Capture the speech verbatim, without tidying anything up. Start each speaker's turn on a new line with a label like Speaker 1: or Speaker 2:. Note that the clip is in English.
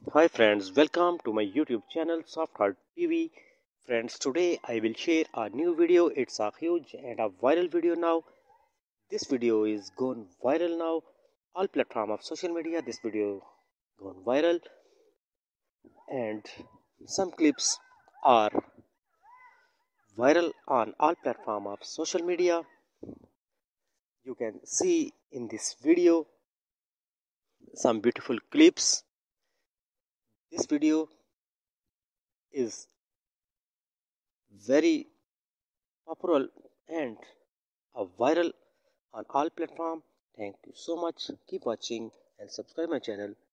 Speaker 1: Hi friends, welcome to my YouTube channel Soft Heart T V. Friends, today I will share a new video. It's a huge and a viral video now. This video is gone viral now. All platform of social media, this video gone viral, and some clips are viral on all platform of social media. You can see in this video some beautiful clips. This video is very popular and a viral on all platform. Thank you so much. Keep watching and subscribe my channel.